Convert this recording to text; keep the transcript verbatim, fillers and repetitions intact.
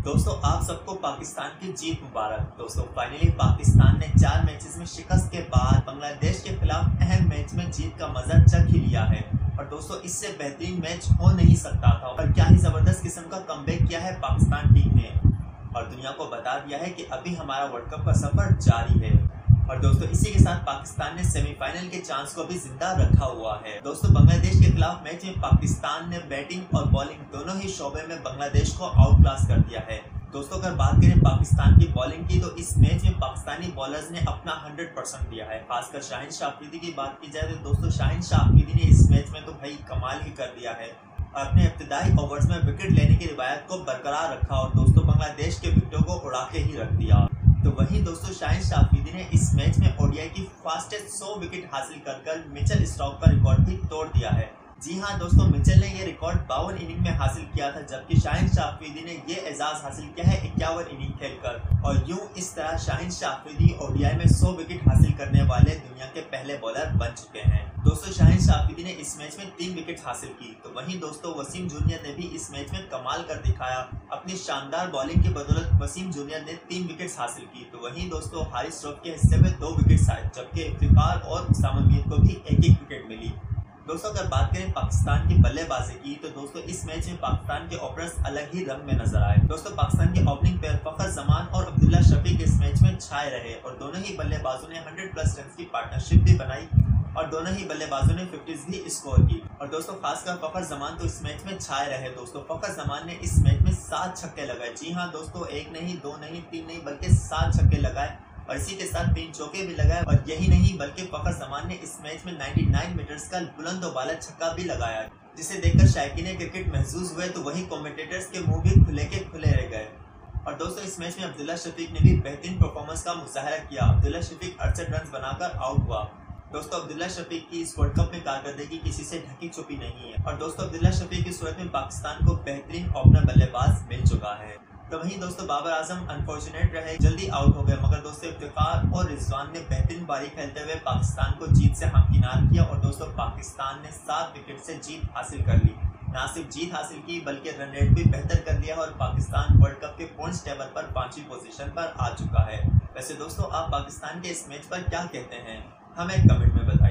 दोस्तों आप सबको पाकिस्तान की जीत मुबारक। दोस्तों फाइनली पाकिस्तान ने चार मैचेस में शिकस्त के बाद बांग्लादेश के खिलाफ अहम मैच में जीत का मजा चख ही लिया है। और दोस्तों इससे बेहतरीन मैच हो नहीं सकता था और क्या ही जबरदस्त किस्म का कमबैक किया है पाकिस्तान टीम ने और दुनिया को बता दिया है कि अभी हमारा वर्ल्ड कप का सफर जारी है। और दोस्तों इसी के साथ पाकिस्तान ने सेमीफाइनल के चांस को भी जिंदा रखा हुआ है। दोस्तों बांग्लादेश के खिलाफ मैच में पाकिस्तान ने बैटिंग और बॉलिंग दोनों ही शोबे में बांग्लादेश को आउट क्लास कर दिया है। दोस्तों अगर बात करें पाकिस्तान की बॉलिंग की तो इस मैच में पाकिस्तानी बॉलर्स ने अपना हंड्रेड परसेंट दिया है। खासकर शाहिन शाह अफरीदी की बात की जाए तो दोस्तों शाहिन शाह अफरीदी ने इस मैच में तो भाई कमाल ही कर दिया है। अपने इब्तिदाई ओवर्स में विकेट लेने की रिवायत को बरकरार रखा और दोस्तों बांग्लादेश के विकेटों को उड़ा के ही रख दिया। तो वहीं दोस्तों शाहिन शाह अफरीदी ने इस मैच में ओडीआई की फास्टेस्ट सौ विकेट हासिल कर कर मिचेल स्टार्क का रिकॉर्ड भी तोड़ दिया है। जी हाँ दोस्तों, मिचेल ने ये रिकॉर्ड बावन इनिंग में हासिल किया था जबकि शाहिन शाह अफरीदी ने ये एजाज हासिल किया है इक्यावन इनिंग खेलकर। और यूं इस तरह शाहिन शाह अफरीदी ओडीआई में सौ विकेट हासिल करने वाले दुनिया के पहले बॉलर बन चुके हैं। दोस्तों शाहिन शाह अफरीदी ने इस मैच में तीन विकेट हासिल की। तो वहीं दोस्तों वसीम जूनियर ने भी इस मैच में कमाल कर दिखाया। अपनी शानदार बॉलिंग की बदौलत वसीम जूनियर ने तीन विकेट हासिल की। तो वहीं दोस्तों हारिस श्रॉफ के हिस्से में दो विकेट आए जबकि इफ्तिखार और उसामा मीर को भी एक एक विकेट मिली। दोस्तों अगर बात करें पाकिस्तान की बल्लेबाजी की तो दोस्तों इस मैच में पाकिस्तान के ओपनर्स अलग ही रंग में नजर आए। दोस्तों पाकिस्तान के ओपनिंग पेयर फखर जमान और अब्दुल्ला शफीक इस मैच में छाए रहे और दोनों ही बल्लेबाजों ने हंड्रेड प्लस रन की पार्टनरशिप भी बनाई और दोनों ही बल्लेबाजों ने फिफ्टीज भी स्कोर की। और दोस्तों खासकर फखर जमान तो इस मैच में छाए रहे। दोस्तों फखर जमान ने इस मैच में सात छक्के लगाए। जी हाँ दोस्तों, एक नहीं, दो नहीं, तीन नहीं बल्कि सात छक्के लगाए और इसी के साथ तीन चौके भी लगाए। और यही नहीं बल्कि फखर जमान ने इस मैच में निन्यानवे मीटर्स का बुलंद वाला छक्का भी लगाया जिसे देखकर शायकीन क्रिकेट महसूस हुए तो वही कमेंटेटर्स के मुंह भी खुले के खुले रह गए। और दोस्तों इस मैच में अब्दुल्ला शफीक ने भी बेहतरीन परफॉर्मेंस का मुजाहरा किया। अब्दुल्ला शफीक अड़सठ रन बनाकर आउट हुआ। दोस्तों अब्दुल्ला शफीक की इस वर्ल्ड कप में कारकर्दगी किसी से ढकी छुपी नहीं है और दोस्तों अब्दुल्ला शफीक की सूरत में पाकिस्तान को बेहतरीन ओपनर बल्लेबाज मिल चुका है। तो वहीं दोस्तों बाबर आजम अनफॉर्चुनेट रहे, जल्दी आउट हो गए, मगर दोस्तों इफ्तिखार और रिजवान ने बेहतरीन पारी खेलते हुए पाकिस्तान को जीत से हमकिनार किया और दोस्तों पाकिस्तान ने सात विकेट से जीत हासिल कर ली। न सिर्फ जीत हासिल की बल्कि रन रेट भी बेहतर कर लिया और पाकिस्तान वर्ल्ड कप के पॉइंट्स टेबल पर पांचवी पोजीशन पर आ चुका है। वैसे दोस्तों आप पाकिस्तान के इस मैच पर क्या कहते हैं, हमें कमेंट में बताएं।